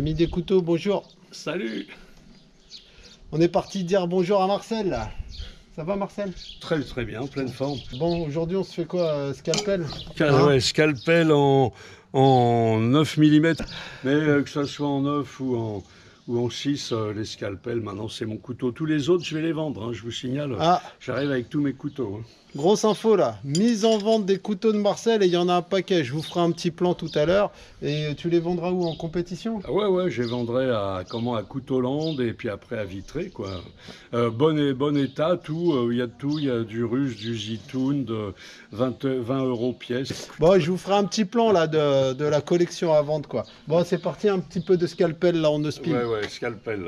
Ami des couteaux, bonjour. Salut. On est parti dire bonjour à Marcel là. Ça va Marcel? Très bien, pleine forme. Bon, aujourd'hui on se fait quoi? Scalpel? Ouais, scalpel en 9 mm. Mais que ça soit en 9 ou en 6, les scalpels, maintenant c'est mon couteau. Tous les autres, je vais les vendre, hein, je vous signale. Ah, j'arrive avec tous mes couteaux. Hein. Grosse info là, mise en vente des couteaux de Marcel et il y en a un paquet. Je vous ferai un petit plan tout à l'heure. Et tu les vendras où? En compétition? Ah ouais, je les vendrai à Couteauland et puis après à Vitré, quoi. Bon état, tout. Il y a de tout, il y a du russe, du zitoun, de 20 € pièce. Bon, je vous ferai un petit plan là de la collection à vendre quoi. Bon, c'est parti, un petit peu de scalpel là, on ne spin. Ouais, scalpel là.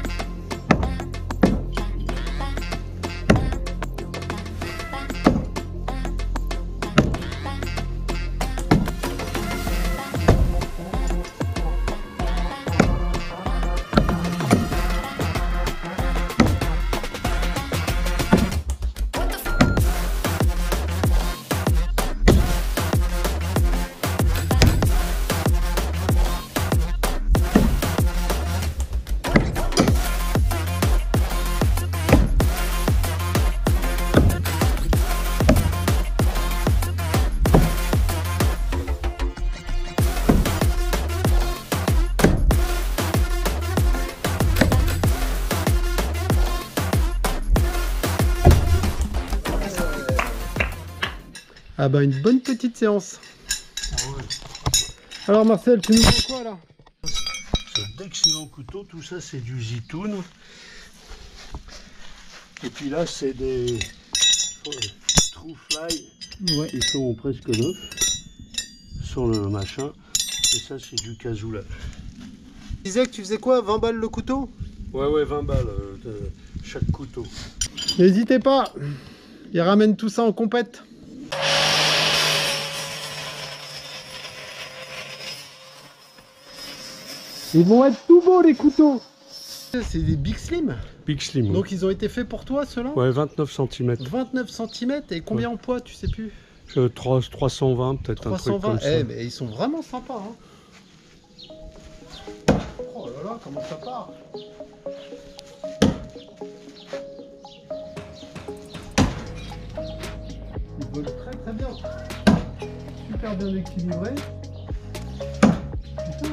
Ah bah une bonne petite séance. Ah ouais. Alors Marcel, tu nous vends quoi là? C'est d'excellents couteaux, tout ça c'est du zitoun. Et puis là c'est des true fly, Ouais. ils sont presque neufs sur le machin. Et ça c'est du casoulage. Tu disais que tu faisais quoi? 20 balles le couteau? Ouais, 20 balles de chaque couteau. N'hésitez pas, ils ramènent tout ça en compète. Ils vont être tout beaux les couteaux. C'est des Big Slim. Big Slim. Donc ils ont été faits pour toi ceux-là? Ouais, 29 cm. 29 cm et combien en poids, tu sais plus? 320 peut-être, un truc 320. comme ça. Mais ils sont vraiment sympas. Hein. Oh là là, comment ça part? Ils volent très bien. Super bien équilibré. Putain.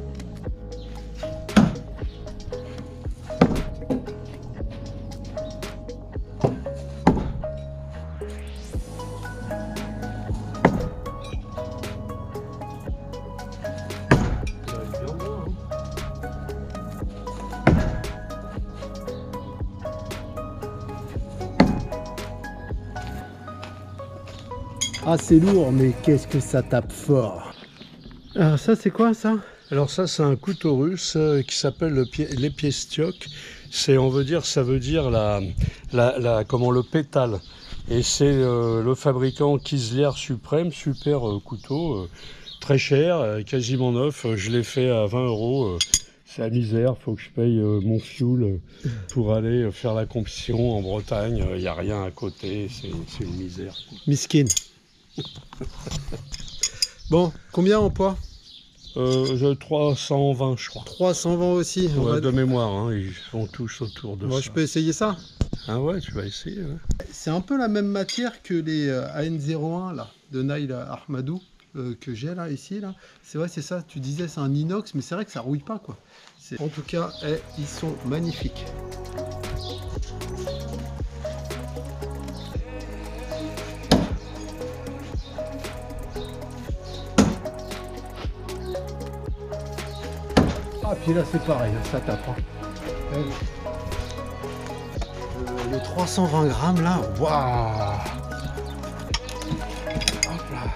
Ah c'est lourd, mais qu'est-ce que ça tape fort. Alors ça c'est quoi ça? Alors ça c'est un couteau russe qui s'appelle l'epiestioc. C'est, on veut dire, ça veut dire comment, le pétale. Et c'est le fabricant Kiesler Suprême, super couteau, très cher, quasiment neuf. Je l'ai fait à 20 €. C'est la misère, faut que je paye mon fuel pour aller faire la compétition en Bretagne. Il n'y a rien à côté, c'est une misère. Miskin. Bon, combien en poids? 320 je crois. 320 aussi. Ouais, de mémoire, hein, ils sont tous autour de Moi ça. je peux essayer ça? Ah ouais, tu vas essayer. Ouais. C'est un peu la même matière que les AN01 là, de Nail Ahmadou que j'ai là, ici. Là. C'est vrai, c'est ça, tu disais c'est un inox, mais c'est vrai que ça rouille pas quoi. En tout cas, ils sont magnifiques. Ah puis là c'est pareil, ça tape. Hein. Le 320 grammes là, waouh! Hop là.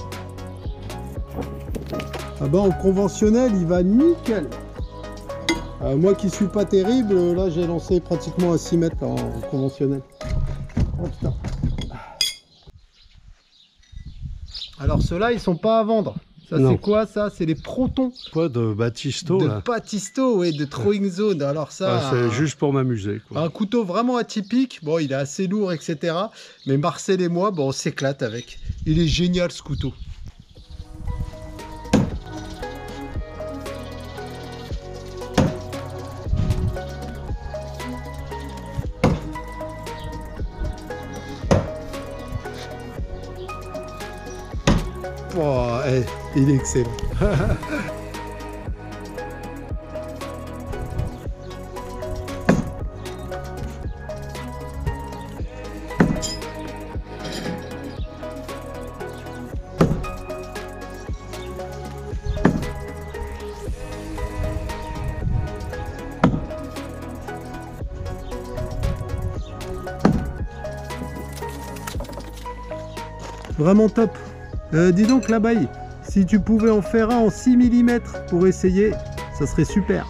Ah bah en conventionnel, il va nickel. Moi qui suis pas terrible, là j'ai lancé pratiquement à 6 mètres là, en conventionnel. Oh putain. Alors ceux-là ils sont pas à vendre. Ça c'est quoi ça? C'est les protons. Quoi de Battisto là? De Battisto, oui, de Throwing Zone. Alors ça, c'est juste pour m'amuser. Un couteau vraiment atypique. Bon, il est assez lourd, etc. Mais Marcel et moi, bon, on s'éclate avec. Il est génial ce couteau. Oh, il est excellent. Vraiment top. Dis donc l'abeille, si tu pouvais en faire un en 6 mm pour essayer, ça serait super.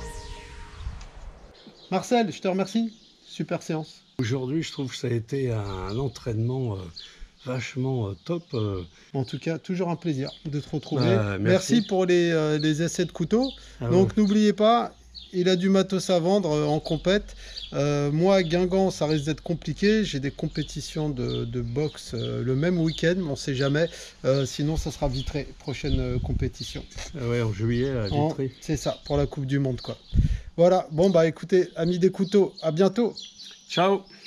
Marcel, je te remercie. Super séance. Aujourd'hui, je trouve que ça a été un entraînement vachement top. En tout cas, toujours un plaisir de te retrouver. Merci pour les essais de couteaux. Donc n'oubliez pas, il a du matos à vendre en compète. Moi, à Guingamp, ça risque d'être compliqué. J'ai des compétitions de boxe le même week-end, on ne sait jamais. Sinon, ça sera Vitré, prochaine compétition. Ouais, en juillet à Vitré. C'est ça, pour la Coupe du Monde, quoi. Voilà, bon, bah écoutez, amis des couteaux, à bientôt. Ciao.